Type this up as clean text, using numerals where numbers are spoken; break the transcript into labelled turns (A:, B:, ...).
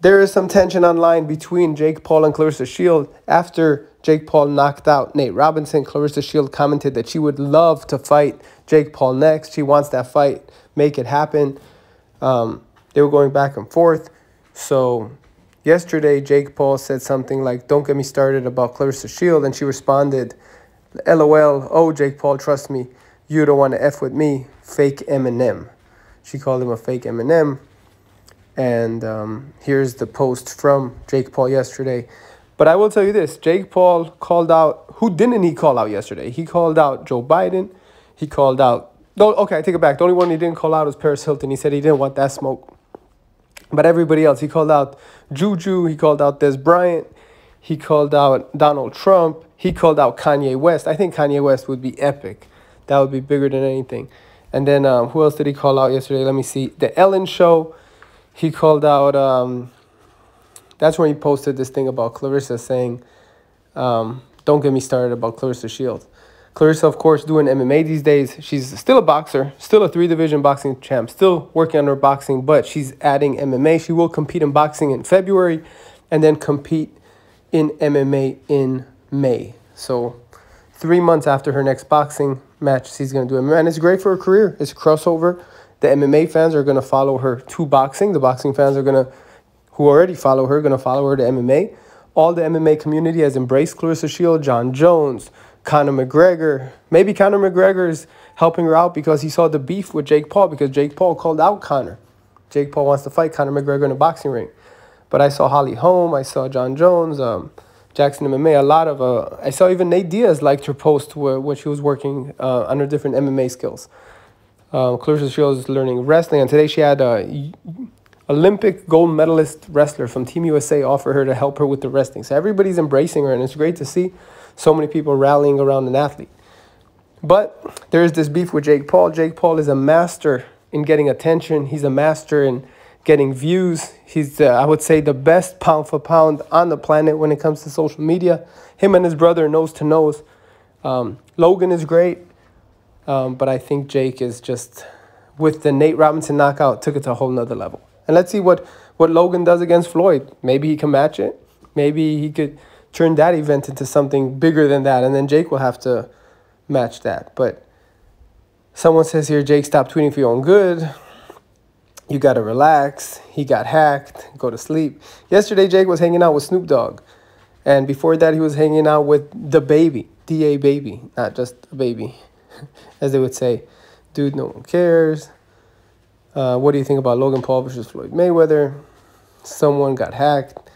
A: There is some tension online between Jake Paul and Claressa Shield. After Jake Paul knocked out Nate Robinson, Claressa Shield commented that she would love to fight Jake Paul next. She wants that fight. Make it happen. They were going back and forth. So yesterday, Jake Paul said something like, "Don't get me started about Claressa Shield." And she responded, "LOL, oh, Jake Paul, trust me. You don't want to F with me. Fake Eminem." She called him a fake Eminem. And here's the post from Jake Paul yesterday. But I will tell you this. Jake Paul called out... Who didn't he call out yesterday? He called out Joe Biden. He called out... No, okay, I take it back. The only one he didn't call out was Paris Hilton. He said he didn't want that smoke. But everybody else, he called out Juju. He called out Des Bryant. He called out Donald Trump. He called out Kanye West. I think Kanye West would be epic. That would be bigger than anything. And then who else did he call out yesterday? Let me see. The Ellen Show. He called out, that's when he posted this thing about Claressa saying, don't get me started about Claressa Shields. Claressa, of course, doing MMA these days. She's still a boxer, still a 3-division boxing champ, still working on her boxing, but she's adding MMA. She will compete in boxing in February and then compete in MMA in May. So 3 months after her next boxing match, she's going to do MMA. And it's great for her career. It's a crossover. The MMA fans are going to follow her to boxing. The boxing fans are going to, who already follow her, going to follow her to MMA. All the MMA community has embraced Claressa Shield, John Jones, Conor McGregor. Maybe Conor McGregor is helping her out because he saw the beef with Jake Paul because Jake Paul called out Conor. Jake Paul wants to fight Conor McGregor in a boxing ring. But I saw Holly Holm. I saw John Jones, Jackson MMA. A lot of, I saw even Nate Diaz liked her post where she was working on her different MMA skills. Claressa Shields is learning wrestling, and today she had a Olympic gold medalist wrestler from Team USA offer her to help her with the wrestling. So everybody's embracing her, and it's great to see so many people rallying around an athlete. But there is this beef with Jake Paul. Jake Paul is a master in getting attention. He's a master in getting views. He's, I would say, the best pound for pound on the planet when it comes to social media. Him and his brother nose to nose. Logan is great. But I think Jake is just, with the Nate Robinson knockout, took it to a whole nother level. And let's see what Logan does against Floyd. Maybe he can match it. Maybe he could turn that event into something bigger than that. And then Jake will have to match that. But someone says here, Jake, stop tweeting for your own good. You got to relax. He got hacked. Go to sleep. Yesterday, Jake was hanging out with Snoop Dogg. And before that, he was hanging out with the baby. D.A. Baby. Not just a baby. As they would say, dude, no one cares. What do you think about Logan Paul versus Floyd Mayweather? Someone got hacked.